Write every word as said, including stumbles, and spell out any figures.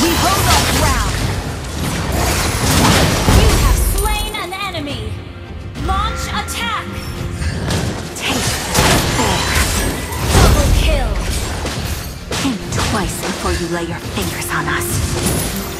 We hold our ground! You have slain an enemy! Launch attack! Taste this. Double kill! Think twice before you lay your fingers on us.